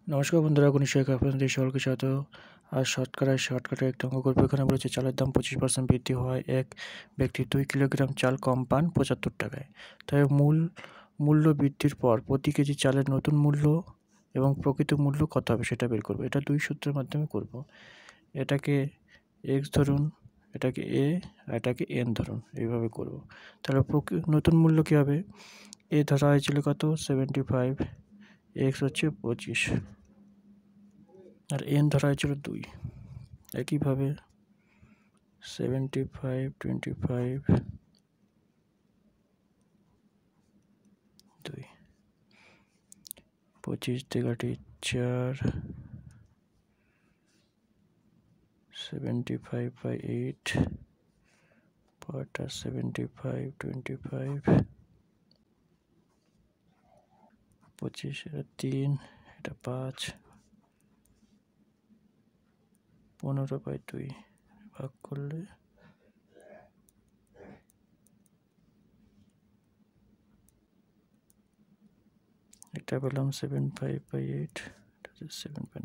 নমস্কার বন্ধুরা, গণিত শিক্ষা আপনাদের সকলকে স্বাগত। আর শর্টকাটে একটা অঙ্ক করবো। এখানে বলেছে চালের দাম 25% বৃদ্ধি হওয়ায় এক ব্যক্তি 2 কিলোগ্রাম চাল কম পান 75 টাকায়। তবে মূল্য বৃদ্ধির পর প্রতি কেজি চালের নতুন মূল্য এবং প্রকৃত মূল্য কত হবে সেটা বের করবো। এটা দুই সূত্রের মাধ্যমে করব। এটাকে এক্স ধরুন, এটাকে এ আর এটাকে এন ধরুন, এইভাবে করব। তাহলে নতুন মূল্য কী হবে? এ ধরা হয়েছিল কত? 75, এক্স হচ্ছে 25 আর এন ধরা হয়েছিল 2। একইভাবে 75, 25, 2, 25 থেকে 4, 75/8, পরটা 75, 25, 25, এটা 3, এটা 5, 15/2 ভাগ করলে এটা পেলাম 75/8, এটা হচ্ছে 7.5।